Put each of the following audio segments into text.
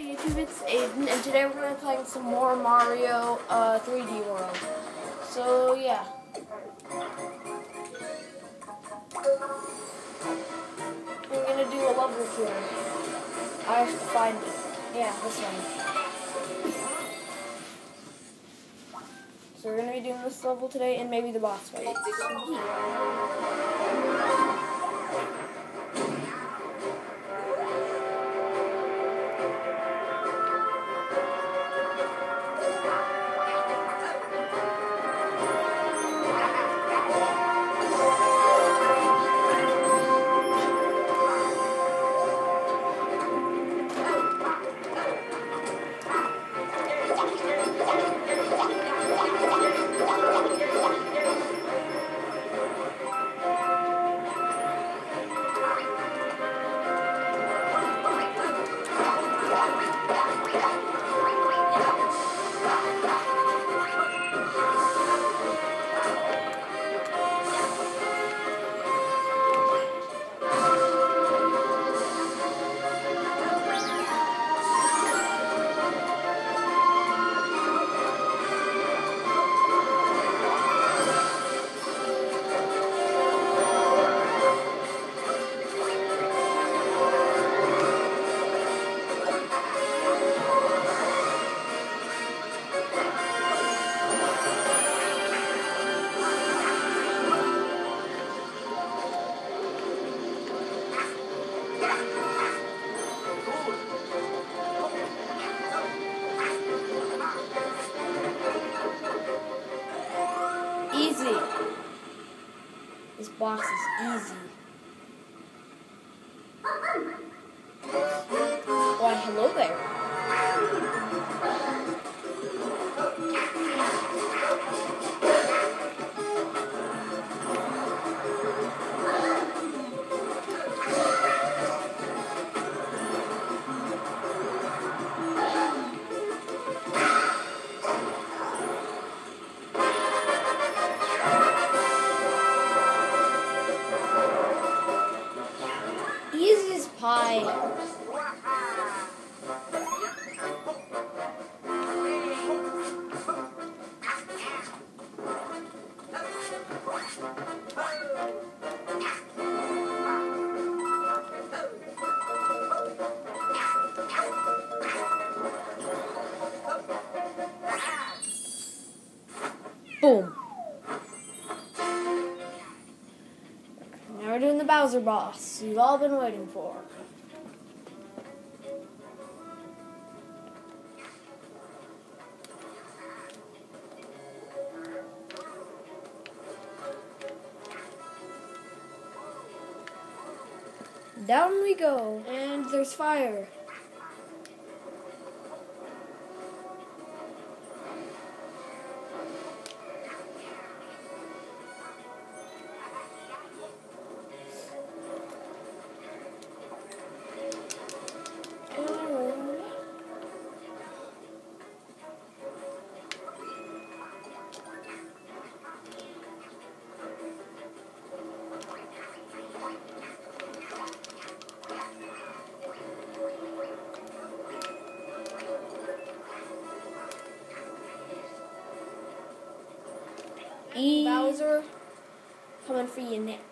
YouTube, it's Aiden, and today we're going to be playing some more Mario 3D World. So, yeah. We're going to do a level here. I have to find it. Yeah, this one. So we're going to be doing this level today, and maybe the boss fight. So, yeah. Easy. This boss is easy. Why, hello there. Easy as pie. Boom. Now we're doing the Bowser boss you've all been waiting for. Down we go, and there's fire. Bowser, coming for your neck.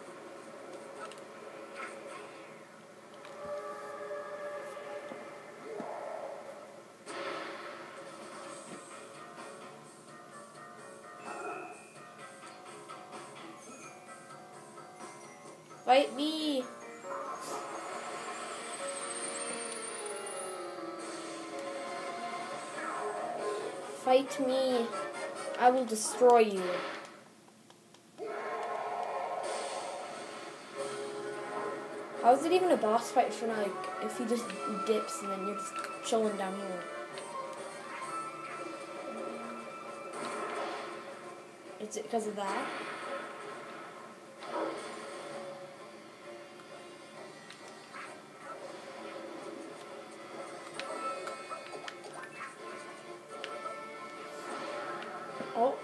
Fight me. Fight me. I will destroy you. How is it even a boss fight for like if he just dips and then you're just chilling down here? Is it because of that? Oh.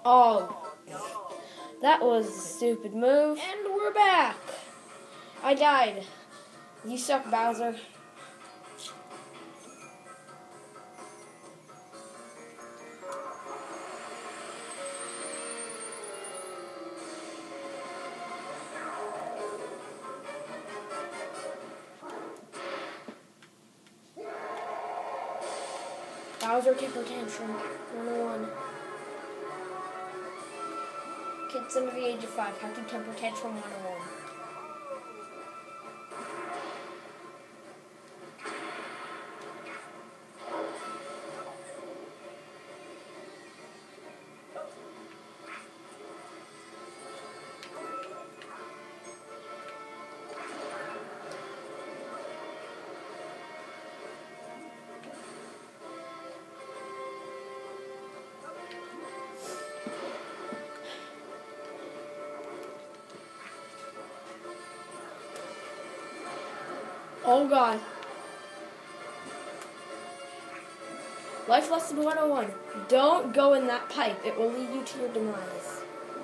Oh, that was a stupid move. And we're back. I died. You suck, Bowser. Bowser temper tantrum 101. Kids under the age of 5 have to temper tantrum 101. Oh God. Life lesson 101. Don't go in that pipe. It will lead you to your demise.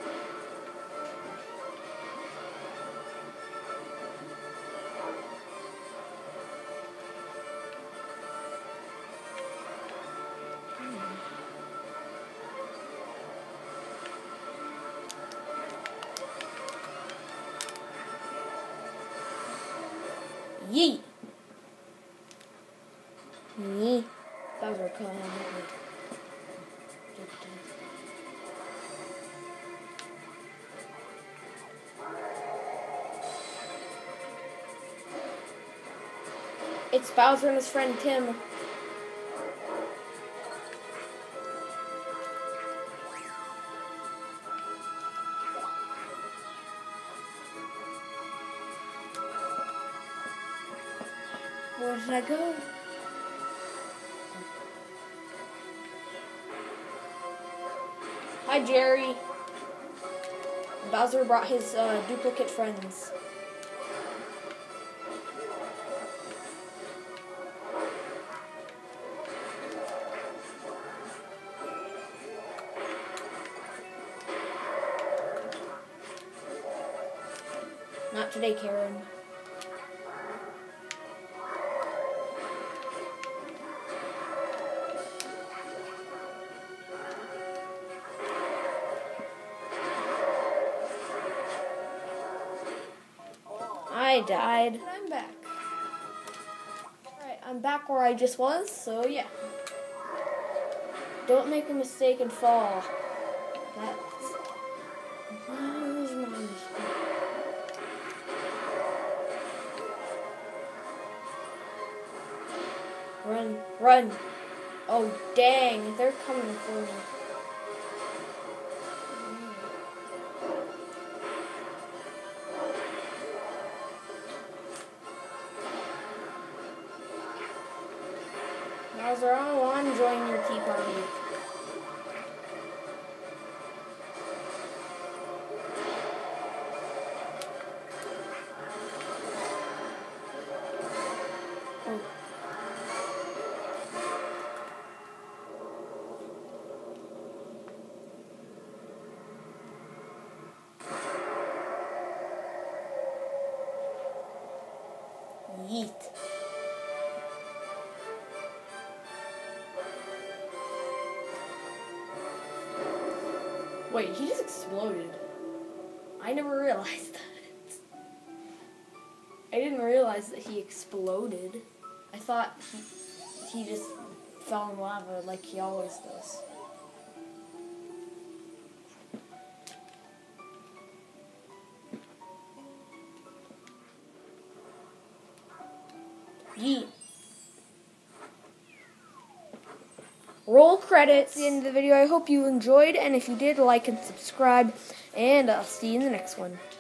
Yeet. Yeet. That was our call. It's Bowser and his friend Tim. Where did I go? Hi, Jerry. Bowser brought his duplicate friends. Not today, Karen. I died. I'm back. Alright, I'm back where I just was, so yeah. Don't make a mistake and fall. That's... Run, run. Oh, dang, they're coming for me. Bowser, I don't want to join your tea party. Oh. Yeet. Wait, he just exploded. I never realized that. I didn't realize that he exploded. I thought he just fell in lava like he always does. Yeet. Roll credits at the end of the video. I hope you enjoyed, and if you did, like and subscribe, and I'll see you in the next one.